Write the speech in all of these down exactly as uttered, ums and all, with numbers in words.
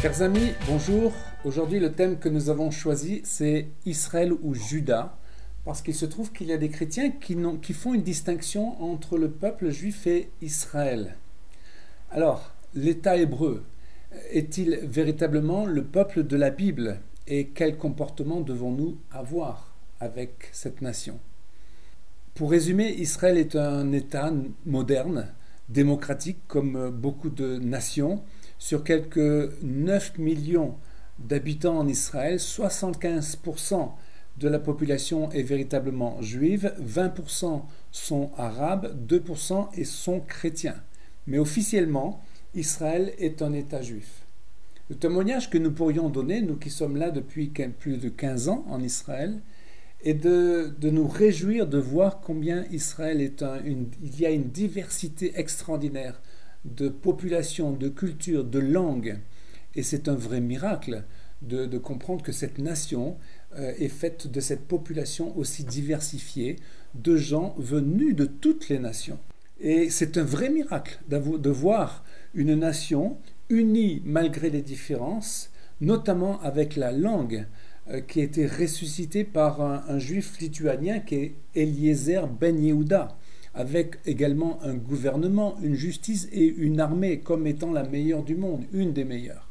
Chers amis, bonjour. Aujourd'hui, le thème que nous avons choisi, c'est Israël ou Juda, parce qu'il se trouve qu'il y a des chrétiens qui, qui font une distinction entre le peuple juif et Israël. Alors, l'État hébreu, est-il véritablement le peuple de la Bible? Et quel comportement devons-nous avoir avec cette nation? Pour résumer, Israël est un État moderne, démocratique, comme beaucoup de nations. Sur quelques neuf millions d'habitants en Israël, soixante-quinze pour cent de la population est véritablement juive, vingt pour cent sont arabes, deux pour cent sont chrétiens. Mais officiellement, Israël est un État juif. Le témoignage que nous pourrions donner, nous qui sommes là depuis plus de quinze ans en Israël, est de, de nous réjouir de voir combien Israël est un, une, il y a une diversité extraordinaire de population, de culture, de langue. Et c'est un vrai miracle de, de comprendre que cette nation euh, est faite de cette population aussi diversifiée, de gens venus de toutes les nations. Et c'est un vrai miracle de voir une nation unie malgré les différences, notamment avec la langue euh, qui a été ressuscitée par un, un juif lituanien qui est Eliezer Ben Yehuda, avec également un gouvernement, une justice et une armée comme étant la meilleure du monde, une des meilleures.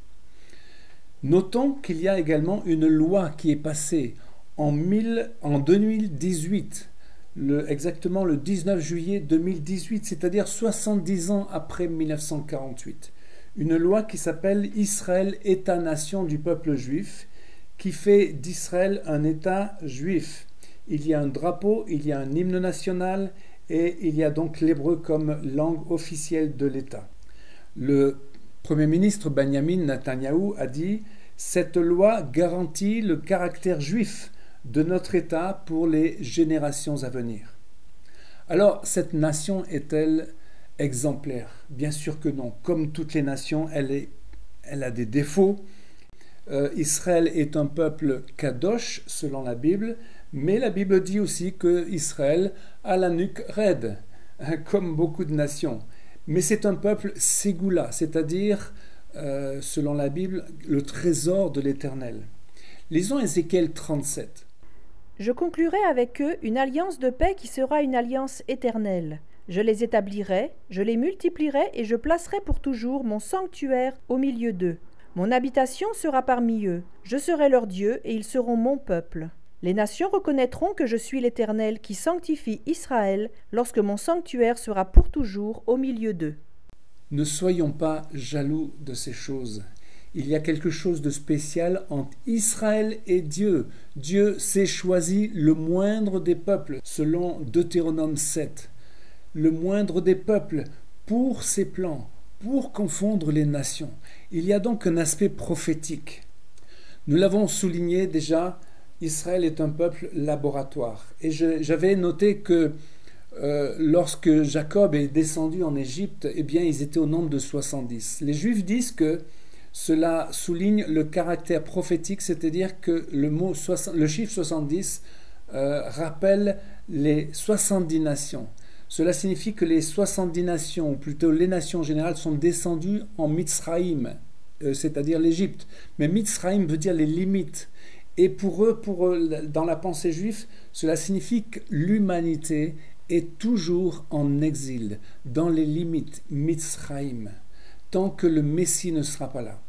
Notons qu'il y a également une loi qui est passée en, mille, en deux mille dix-huit, le, exactement le dix-neuf juillet deux mille dix-huit, c'est-à-dire soixante-dix ans après mille neuf cent quarante-huit. Une loi qui s'appelle Israël, État-nation du peuple juif, qui fait d'Israël un État juif. Il y a un drapeau, il y a un hymne national, et il y a donc l'hébreu comme langue officielle de l'État. Le Premier ministre Benjamin Netanyahou a dit « Cette loi garantit le caractère juif de notre État pour les générations à venir. » Alors, cette nation est-elle exemplaire? Bien sûr que non. Comme toutes les nations, elle, est, elle a des défauts. Euh, Israël est un peuple kadosh, selon la Bible, mais la Bible dit aussi qu'Israël a la nuque raide, comme beaucoup de nations. Mais c'est un peuple ségoula, c'est-à-dire, euh, selon la Bible, le trésor de l'Éternel. Lisons Ézéchiel trente-sept. Je conclurai avec eux une alliance de paix qui sera une alliance éternelle. Je les établirai, je les multiplierai et je placerai pour toujours mon sanctuaire au milieu d'eux. Mon habitation sera parmi eux. Je serai leur Dieu et ils seront mon peuple. Les nations reconnaîtront que je suis l'Éternel qui sanctifie Israël lorsque mon sanctuaire sera pour toujours au milieu d'eux. Ne soyons pas jaloux de ces choses. Il y a quelque chose de spécial entre Israël et Dieu. Dieu s'est choisi le moindre des peuples, selon Deutéronome sept. Le moindre des peuples pour ses plans, pour confondre les nations. Il y a donc un aspect prophétique. Nous l'avons souligné déjà, Israël est un peuple laboratoire. Et je, j'avais noté que euh, lorsque Jacob est descendu en Égypte, eh bien, ils étaient au nombre de soixante-dix. Les Juifs disent que cela souligne le caractère prophétique, c'est-à-dire que le, mot soixante, le chiffre soixante-dix euh, rappelle les soixante-dix nations. Cela signifie que les soixante-dix nations, ou plutôt les nations générales, sont descendues en Mitzraïm, euh, c'est-à-dire l'Égypte. Mais Mitzraïm veut dire les limites. Et pour eux, pour eux, dans la pensée juive, cela signifie que l'humanité est toujours en exil, dans les limites, Mitzraïm, tant que le Messie ne sera pas là.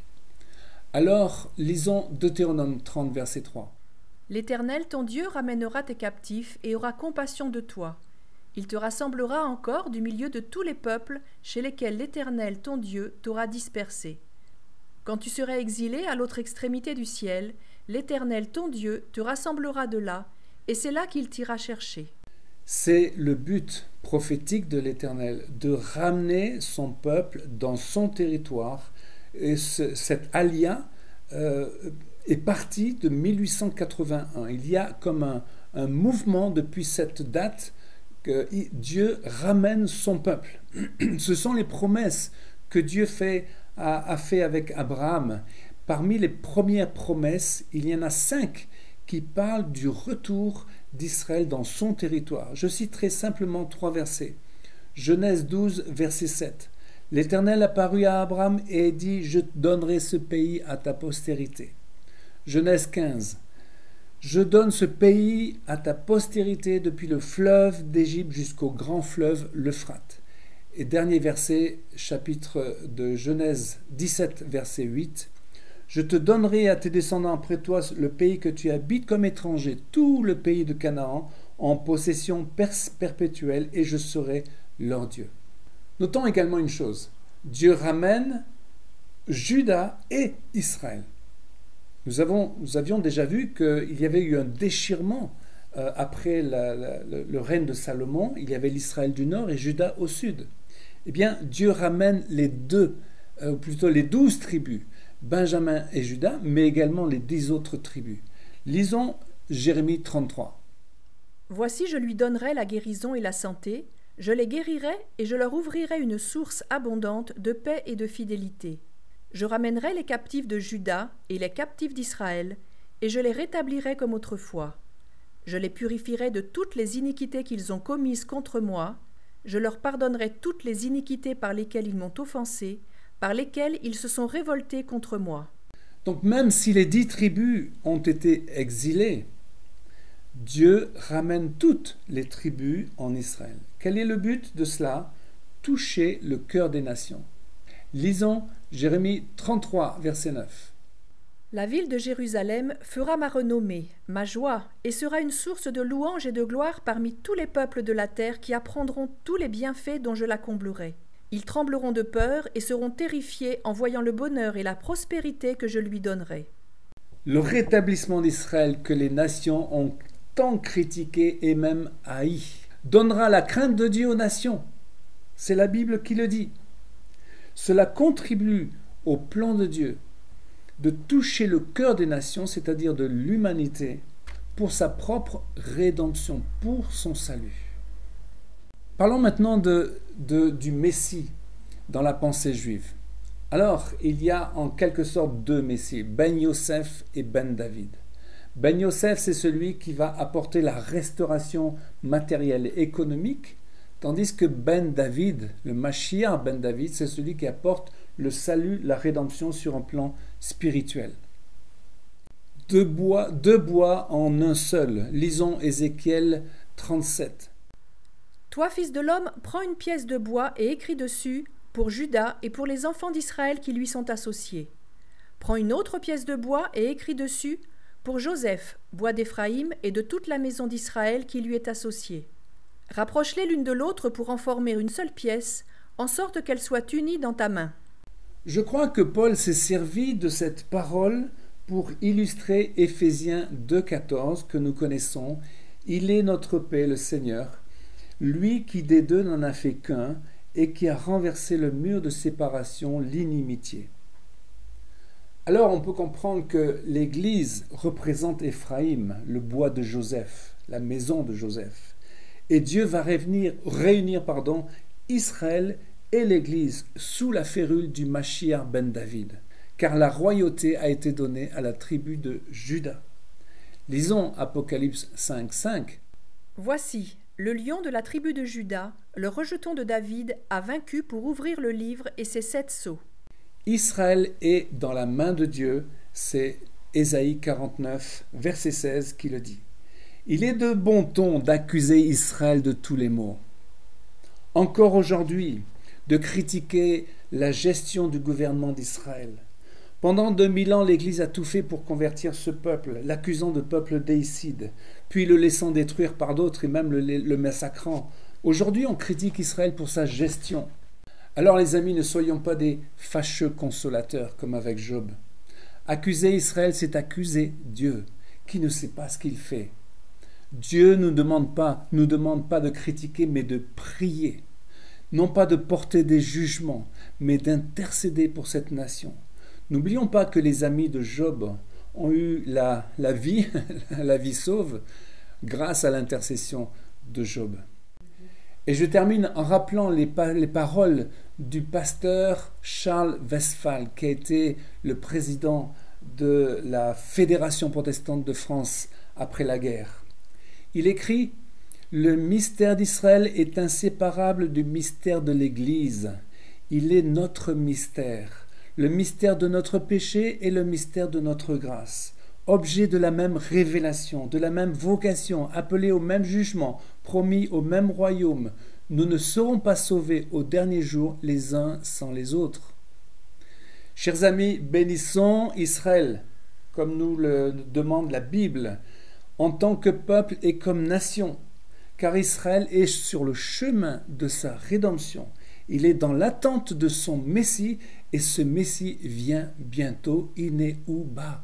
Alors, lisons Deutéronome trente, verset trois. L'Éternel, ton Dieu, ramènera tes captifs et aura compassion de toi. Il te rassemblera encore du milieu de tous les peuples chez lesquels l'Éternel, ton Dieu, t'aura dispersé. Quand tu seras exilé à l'autre extrémité du ciel, l'Éternel, ton Dieu, te rassemblera de là, et c'est là qu'il t'ira chercher. C'est le but prophétique de l'Éternel, de ramener son peuple dans son territoire. Et ce, cet alia euh, est parti de mille huit cent quatre-vingt-un. Il y a comme un, un mouvement depuis cette date que Dieu ramène son peuple. Ce sont les promesses que Dieu fait, a, a fait avec Abraham. Parmi les premières promesses, il y en a cinq qui parlent du retour d'Israël dans son territoire. Je citerai simplement trois versets. Genèse douze, verset sept. L'Éternel apparut à Abraham et dit « Je donnerai ce pays à ta postérité ». Genèse quinze. « Je donne ce pays à ta postérité depuis le fleuve d'Égypte jusqu'au grand fleuve l'Euphrate. » Et dernier verset, chapitre de Genèse dix-sept, verset huit. « Je te donnerai à tes descendants après toi le pays que tu habites comme étranger, tout le pays de Canaan, en possession perpétuelle, et je serai leur Dieu. » Notons également une chose, Dieu ramène Juda et Israël. Nous, avons, nous avions déjà vu qu'il y avait eu un déchirement euh, après la, la, le, le règne de Salomon. Il y avait l'Israël du nord et Juda au sud. Eh bien, Dieu ramène les deux, euh, ou plutôt les douze tribus, Benjamin et Juda, mais également les dix autres tribus. Lisons Jérémie trente-trois. « Voici, je lui donnerai la guérison et la santé, je les guérirai et je leur ouvrirai une source abondante de paix et de fidélité. Je ramènerai les captifs de Juda et les captifs d'Israël, et je les rétablirai comme autrefois. Je les purifierai de toutes les iniquités qu'ils ont commises contre moi, je leur pardonnerai toutes les iniquités par lesquelles ils m'ont offensé, par lesquelles ils se sont révoltés contre moi. » Donc même si les dix tribus ont été exilées, Dieu ramène toutes les tribus en Israël. Quel est le but de cela? Toucher le cœur des nations. Lisons Jérémie trente-trois, verset neuf. « La ville de Jérusalem fera ma renommée, ma joie, et sera une source de louange et de gloire parmi tous les peuples de la terre qui apprendront tous les bienfaits dont je la comblerai. Ils trembleront de peur et seront terrifiés en voyant le bonheur et la prospérité que je lui donnerai. » Le rétablissement d'Israël que les nations ont tant critiqué et même haï donnera la crainte de Dieu aux nations. C'est la Bible qui le dit. Cela contribue au plan de Dieu de toucher le cœur des nations, c'est-à-dire de l'humanité, pour sa propre rédemption, pour son salut. Parlons maintenant de, de, du Messie dans la pensée juive. Alors, il y a en quelque sorte deux Messies, Ben Yosef et Ben David. Ben Yosef, c'est celui qui va apporter la restauration matérielle et économique, tandis que Ben David, le Mashiach Ben David, c'est celui qui apporte le salut, la rédemption sur un plan spirituel. Deux bois, deux bois en un seul. Lisons Ézéchiel trente-sept. « Toi, fils de l'homme, prends une pièce de bois et écris dessus pour Juda et pour les enfants d'Israël qui lui sont associés. Prends une autre pièce de bois et écris dessus pour Joseph, bois d'Éphraïm et de toute la maison d'Israël qui lui est associée. Rapproche-les l'une de l'autre pour en former une seule pièce, en sorte qu'elles soient unies dans ta main. » Je crois que Paul s'est servi de cette parole pour illustrer Éphésiens deux quatorze que nous connaissons. « Il est notre paix, le Seigneur, lui qui des deux n'en a fait qu'un et qui a renversé le mur de séparation, l'inimitié. » Alors on peut comprendre que l'Église représente Éphraïm, le bois de Joseph, la maison de Joseph. Et Dieu va réunir, réunir pardon, Israël et l'Église sous la férule du Mashiach ben David, car la royauté a été donnée à la tribu de Juda. Lisons Apocalypse cinq cinq. « Voici, le lion de la tribu de Juda, le rejeton de David, a vaincu pour ouvrir le livre et ses sept sceaux. » Israël est dans la main de Dieu, c'est Ésaïe quarante-neuf, verset seize qui le dit. Il est de bon ton d'accuser Israël de tous les maux. Encore aujourd'hui, de critiquer la gestion du gouvernement d'Israël. Pendant deux mille ans, l'Église a tout fait pour convertir ce peuple, l'accusant de peuple déicide, puis le laissant détruire par d'autres et même le, le massacrant. Aujourd'hui, on critique Israël pour sa gestion. Alors les amis, ne soyons pas des fâcheux consolateurs comme avec Job. Accuser Israël, c'est accuser Dieu, qui ne sait pas ce qu'il fait. Dieu ne nous demande pas, nous demande pas de critiquer, mais de prier. Non pas de porter des jugements, mais d'intercéder pour cette nation. N'oublions pas que les amis de Job ont eu la, la vie, la vie sauve, grâce à l'intercession de Job. Et je termine en rappelant les, les paroles du pasteur Charles Westphal, qui a été le président de la Fédération protestante de France après la guerre. Il écrit « Le mystère d'Israël est inséparable du mystère de l'Église. Il est notre mystère, le mystère de notre péché et le mystère de notre grâce, objet de la même révélation, de la même vocation, appelé au même jugement, promis au même royaume. Nous ne serons pas sauvés au dernier jour les uns sans les autres. Chers amis, bénissons Israël, comme nous le demande la Bible, en tant que peuple et comme nation, car Israël est sur le chemin de sa rédemption. Il est dans l'attente de son Messie, et ce Messie vient bientôt, Iné ou bas.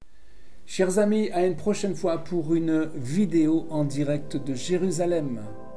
Chers amis, à une prochaine fois pour une vidéo en direct de Jérusalem.